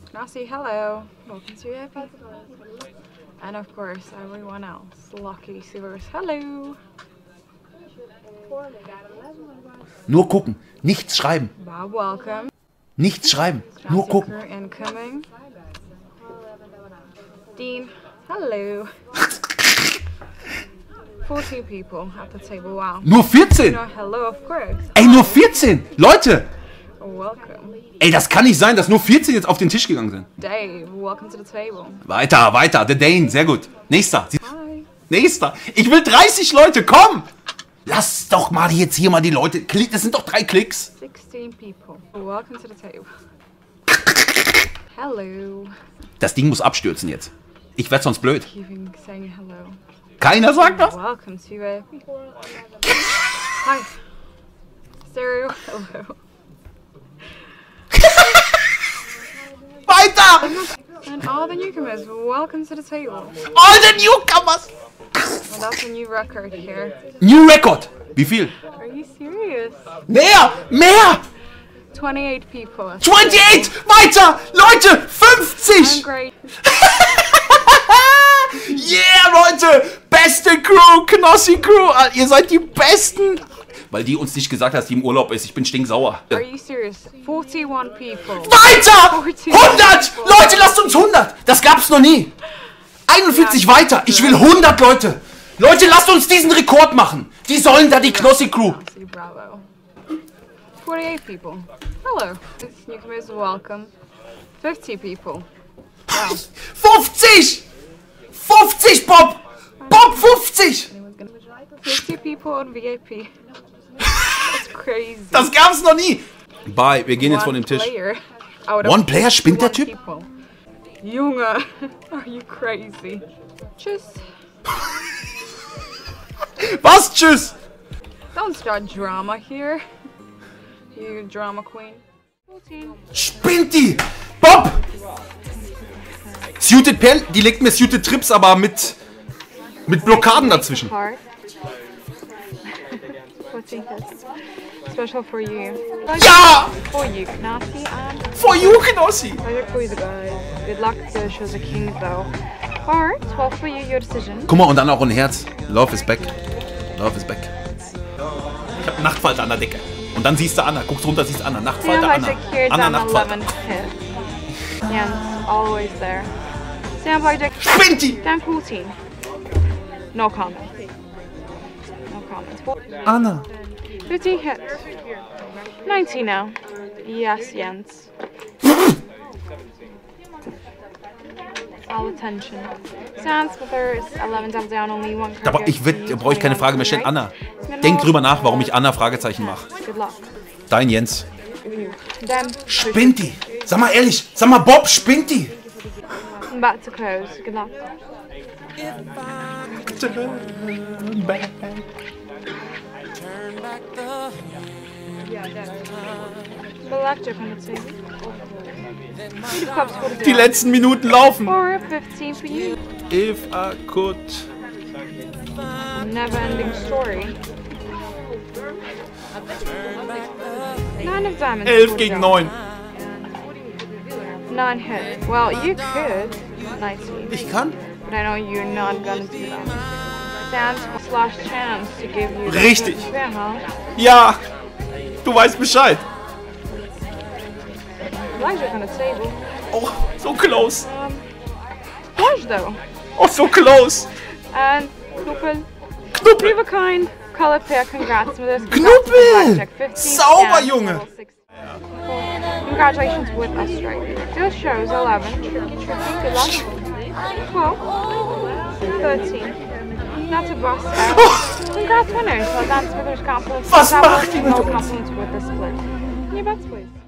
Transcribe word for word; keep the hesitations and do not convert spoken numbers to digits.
Knossi, hello. Welcome to V I P. And of course, everyone else. Lucky Silvers, hello. Nur gucken, nichts schreiben. Bob, welcome. Nichts schreiben, nur gucken. Incoming. Dean, hello. fourteen people at the table, wow. Nur vierzehn? No, hello, of course. Ey, nur vierzehn! Leute! Welcome. Ey, das kann nicht sein, dass nur vierzehn jetzt auf den Tisch gegangen sind. Dave, welcome to the table. Weiter, weiter, der Dane, sehr gut. Nächster. Hi. Nächster. Ich will dreißig Leute, komm! Lass doch mal jetzt hier mal die Leute. Klick, das sind doch drei Klicks. sixteen people. Welcome to the table. Hello. Das Ding muss abstürzen jetzt. Ich werd sonst blöd. Keeping saying hello. Keiner sagt was? Welcome to V I P. Hi. Stereo, hello. Weiter! And all the newcomers, welcome to the table. All the newcomers! And that's a new record here. New Record. Wie viel? Are you serious? Mehr! Mehr! twenty-eight people. twenty-eight! Weiter! Leute! I'm fünfzig! great. Yeah, Leute! Beste Crew! Knossi Crew! Ihr seid die Besten! Weil die uns nicht gesagt hat, dass die im Urlaub ist. Ich bin stinksauer. Are you serious? forty-one people. Weiter! hundert! Leute, lasst uns hundert! Das gab's noch nie! einundvierzig weiter! Ich will hundert Leute! Leute, lasst uns diesen Rekord machen! Die sollen da die Knossi Crew! Bravo. forty-eight people. Hello. This newcomers, welcome. fifty people. Wow. fünfzig! fünfzig, Bob! Bob, fünfzig! fifty people on V I P. That's crazy. Das gab's noch nie! Bye, wir gehen jetzt von dem Tisch. Player out of One Player? Spinnt der Typ? people. Junge, are you crazy? Tschüss. Was? Tschüss! Don't start drama here. You drama queen. fourteen. Spinnt die! Bob! Suited Perl, die legt mir Suited Trips, aber mit mit Blockaden dazwischen. Heart. fourteen hits. Special for you. Ja! For you, Knossi and For you, Knossi! pleasure for you, the guys. Good luck to shows the king though. Heart, twelve for you, your decision. Guck mal, und dann auch ein Herz. Love is back. Love is back. Ich hab Nachtfalter an der Decke. Und dann siehst du Anna. Guckst runter, siehst Anna. Nachtfalter, Anna. Anna, Nachtfalter. Jens, always there. Standby deck. Spinnt die! Down fourteen. No comment. No comment. Anna. fifteen hits. nineteen now. Yes, Jens. All attention. Sans, but there is eleven double down, only one. Da, bra- ich will, da brauche ich keine Frage mehr stellen. Anna, denk drüber nach, warum ich Anna Fragezeichen mache. Good luck. Dein Jens. Then Spinnt die? Sag mal ehrlich, sag mal Bob, spinnt die? back to close. Good luck. Electric on the table. Two cups for the Die letzten Minuten laufen. Four, fifteen for you. If I could. Never ending story. Nine of diamonds. elf for gegen John. neun. Nine hit. Well, you could. Nicely. Ich kann? But I know you're not gonna do that. Sans slash chance to give you. Richtig. Yeah, huh? Ja. Du weißt Bescheid. Electric on the table. Oh, so close. Um, flush though. Oh, so close. And Knuppel. Knuppel. Three of a kind. Color pair. Congrats with this. Knuppel. fifteen, Sauber, Sans, Junge. level sixteen. Congratulations with us, straight. Still shows eleven. Tricky, tricky. Good luck. twelve. thirteen. Not to bust out. Congrats, winners. Well, that's with their compliments. Was macht die mit No uns? compliments with the split. Your bets, please.